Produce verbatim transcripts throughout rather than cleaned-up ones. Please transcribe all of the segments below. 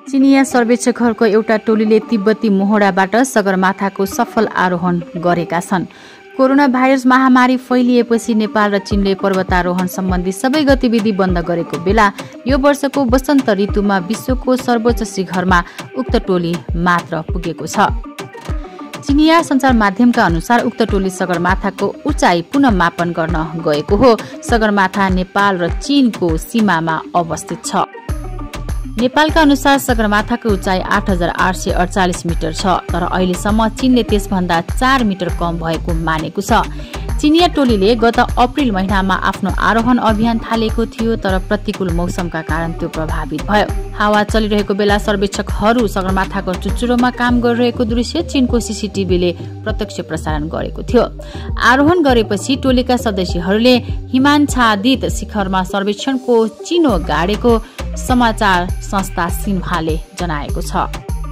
चिनिया सर्वेक्षकहरूको एउटा टोलीले तिब्बती मोहडाबाट सगरमाथाको सफल आरोहण गरेका छन्। कोरोना भाइरस महामारी फैलिएपछि नेपाल र चीनले पर्वतारोहण सम्बन्धी सबै गतिविधि बन्द गरेको बेला यो वर्षको वसन्त ऋतुमा विश्वको सर्वोच्च शिखरमा उक्त टोली मात्र पुगेको छ। चिनिया सञ्चार माध्यमका अनुसार उक्त टोली सगरमाथाको उचाइ पुनः मापन गर्न गएको हो। सगरमाथा नेपाल र चीनको सीमामा अवस्थित छ। नेपालका अनुसार सगरमाथाको उचाइ आठ हजार आठ सय अडचालिस मिटर छ, तर अहिलेसम्म चीनले त्यसभन्दा चार मिटर कम भएको मानेको छ। चिनिया टोलीले गत अप्रिल महिनामा आफ्नो आरोहण अभियान थालेको थियो, तर प्रतिकूल मौसमका कारण त्यो प्रभावित भयो। हावा चलिरहेको बेला सर्वेक्षकहरू सगरमाथाको चुचुरोमा काम गरिरहेको दृश्य चीनको सीसीटीभीले प्रत्यक्ष प्रसारण गरेको थियो। आरोहण गरेपछि टोलीका सदस्यहरूले हिमाच्छादित शिखरमा सर्वेक्षणको चिनो गाडेको समाचार संस्था सिन्हाले जनाएको छ।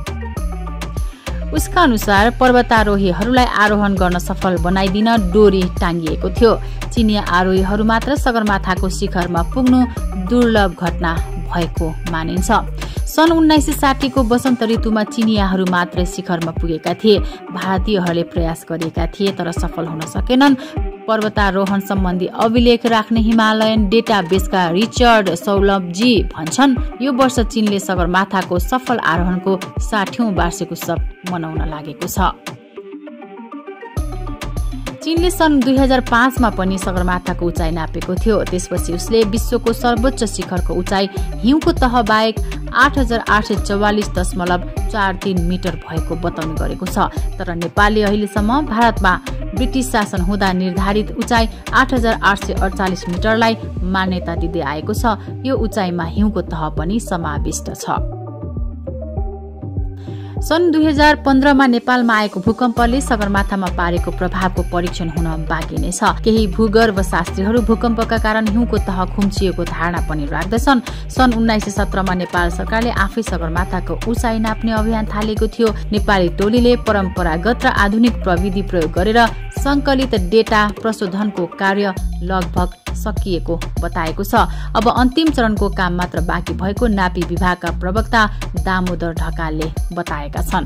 उसका अनुसार पर्वतारोहीहरूलाई आरोहण गर्न सफल बनाइदिन डोरी टाँगिएको थियो। चिनिया आरोहीहरू मात्र सगरमाथाको शिखरमा पुग्नु दुर्लभ घटना भएको मानिन्छ। सन् उन्नाइस सय साठीको वसन्त ऋतुमा चिनियाहरू मात्रै शिखरमा पुगेका थिए। भारतीयहरूले प्रयास गरेका थिए तर सफल हुन सकेनन्। पर्वतारोहण सम्बन्धी अभिलेख राख्ने हिमालयन डेटाबेसका रिचर्ड सौलभजी भन्छन्, यो वर्ष चीनले सगरमाथाको सफल आरोहणको साठौं वार्षिक उत्सव मनाउन लागेको छ। चीनले सन् दुई हजार पाँचमा पनि सगरमाथाको उचाइ नापेको थियो। त्यसपछि उसले विश्वको सर्वोच्च शिखरको उचाइ हिउँको तह बाहेक आठ हजार आठ सय चौवालिस दशमलव चार तीन मिटर भएको बताउने गरेको छ। तर नेपालले अहिलेसम्म भारतमा ब्रिटिस शासन हुँदा निर्धारित उचाइ आठ हजार आठ सय अडचालिस मिटरलाई मान्यता दिँदै आएको छ। यो उचाइमा हिउँको तह पनि समाविष्ट छ। सन् दुई हजार पन्ध्रमा नेपालमा आएको भूकम्पले सगरमाथामा पारेको प्रभावको परीक्षण हुन बाँकी नै छ। केही भूगर्भशास्त्रीहरू भूकम्पका कारण हिउँको तह खुम्चिएको धारणा पनि राख्दछन्। सन् उन्नाइस सय सत्रमा नेपाल सरकारले आफै सगरमाथाको उचाइ नाप्ने अभियान थालेको थियो। नेपाली टोलीले परम्परागत र आधुनिक प्रविधि प्रयोग गरेर संकलित डेटा प्रशोधनको कार्य लगभग सकिएको बताएको छ। अब अन्तिम चरणको काम मात्र बाँकी भएको नापी विभागका प्रवक्ता दामोदर ढकालले बताएका छन्।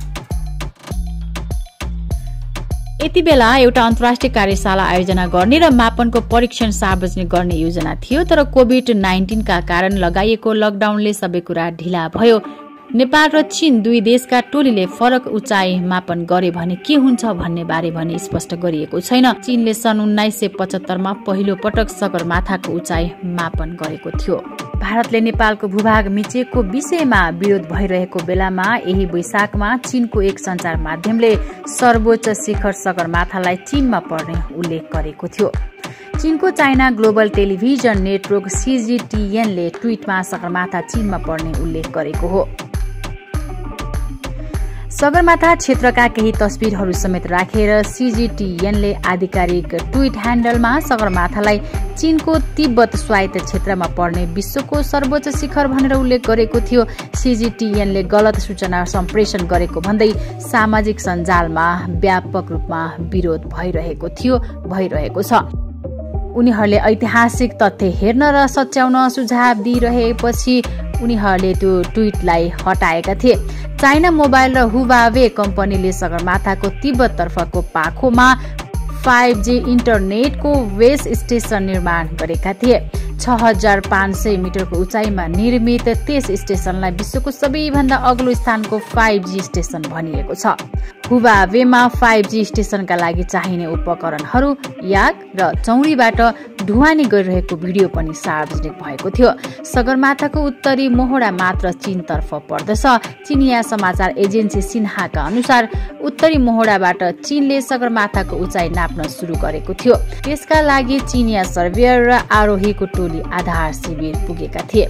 यति बेला एउटा अन्तर्राष्ट्रिय कार्यशाला आयोजना गर्ने र मापनको परीक्षण सार्वजनिक गर्ने योजना थियो, तर कोभिड नाइन्टिन का कारण लगाइएको लकडाउनले सबै कुरा ढिला भयो। नेपाल र चीन दुई देशका टोलीले फरक उचाइ मापन गरे भने के हुन्छ भन्ने बारे भने स्पष्ट गरिएको छैन। चीनले सन् उन्नाइस सय पचहत्तरमा पहिलो पटक सगरमाथाको उचाइ मापन गरेको थियो। भारतले नेपालको भूभाग मिचेको विषयमा विरोध भइरहेको बेलामा यही वैशाखमा चीनको एक सञ्चार माध्यमले सर्वोच्च शिखर सगरमाथालाई चीनमा पर्ने उल्लेख गरेको थियो। चीनको चाइना ग्लोबल टेलिभिजन नेटवर्क सीजीटीएनले ट्वीटमा सगरमाथा चीनमा पर्ने उल्लेख गरेको हो। सगरमाथा क्षेत्रका केही तस्बिरहरू समेत राखेर सीजीटीएनले आधिकारिक ट्वीट ह्यान्डलमा सगरमाथालाई चीनको तिब्बत स्वायत्त क्षेत्रमा पर्ने विश्वको सर्वोच्च शिखर भनेर उल्लेख गरेको थियो। सीजीटीएनले गलत सूचना सम्प्रेषण गरेको भन्दै सामाजिक सञ्जालमा व्यापक रूपमा विरोध भइरहेको थियो भइरहेको छ। उनीहरूले ऐतिहासिक तथ्य हेर्न र सच्याउन सुझाव दिइरहेपछि उनीहरूले त्यो ट्वीटलाई हटाएका थिए। चाइना मोबाइल र हुवावे कम्पनीले सगरमाथाको तिब्बततर्फको पाखोमा फाइभ जी इन्टरनेटको बेस स्टेशन निर्माण गरेका थिए। छ हजार पाँच सय मिटरको उचाइमा निर्मित त्यस स्टेशनलाई विश्वको सबैभन्दा अग्लो स्थानको फाइभ जी स्टेशन भनिएको छ। हुवावेमा फाइभ जी स्टेशनका लागि चाहिने उपकरणहरू याक र चौरीबाट ढुवानी गरिरहेको भिडियो पनि सार्वजनिक भएको थियो। सगरमाथाको उत्तरी मोहडा मात्र चीनतर्फ पर्दछ। चिनिया समाचार एजेन्सी सिन्हाका अनुसार उत्तरी मोहडाबाट चीनले सगरमाथाको उचाइ नाप्न सुरु गरेको थियो। त्यसका लागि चिनिया सर्वेयर र आरोहीको टोली आधार शिविर पुगेका थिए।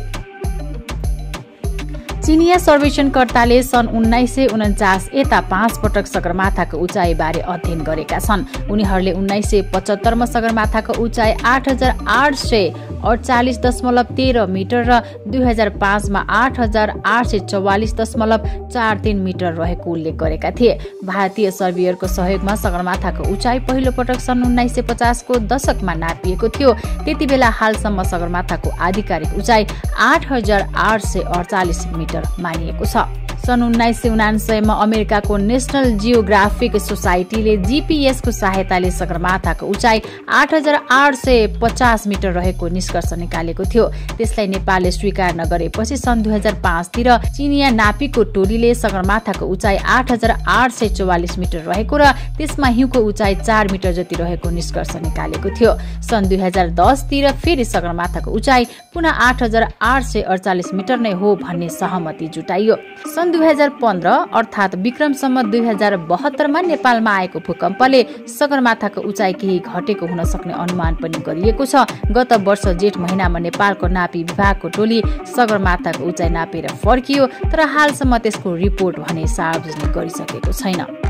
चिनिया सर्वेक्षणकर्ताले सन् उन्नाइस सय उन्चास यता पाँच पटक सगरमाथाको उचाइ बारे अध्ययन गरेका छन्। उनीहरूले उन्नाइस सय पचहत्तरमा सगरमाथाको उचाइ आठ हजार आठ सय अडचालिस दशमलव तेह्र मिटर र दुई हजार पाँचमा आठ हजार आठ सय चौवालिस दशमलव चार तीन मिटर रहेको उल्लेख गरेका थिए। भारतीय सर्वेयरको सहयोगमा सगरमाथाको उचाइ पहिलो पटक सन् उन्नाइस सय पचासको दशकमा नापिएको थियो। त्यति बेला हालसम्म सगरमाथाको आधिकारिक उचाइ आठ हजार आठ सय अडचालिस मिटर मिटर मानिएको छ। सन् उन्नाइस सय उनान्सयमा अमेरिकाको नेशनल जियोग्राफिक सोसाइटीले जीपीएसको सहायताले सगरमाथाको उचाइ आठ हजार आठ सय पचास मिटर रहेको निष्कर्ष निकालेको थियो। त्यसलाई नेपालले स्वीकार नगरेपछि सन् दुई हजार पाँचतिर चिनिया नापीको टोलीले सगरमाथाको उचाइ आठ हजार आठ सय चौवालिस मिटर रहेको र त्यसमा हिउँको उचाइ चार मिटर जति रहेको निष्कर्ष निकालेको थियो। सन् दुई हजार दसतिर फेरि सगरमाथाको उचाइ पुनः आठ हजार आठ सय अडचालिस मिटर नै हो भन्ने सहमति जुटाइयो। सन् दुई हजार पन्ध्र अर्थात् विक्रमसम्म दुई हजार बहत्तरमा नेपालमा आएको भूकम्पले सगरमाथाको उचाइ केही घटेको हुन सक्ने अनुमान पनि गरिएको छ। गत वर्ष जेठ महिनामा नेपालको नापी विभागको टोली सगरमाथाको उचाइ नापेर फर्कियो, तर हालसम्म त्यसको रिपोर्ट भने सार्वजनिक गरिसकेको छैन।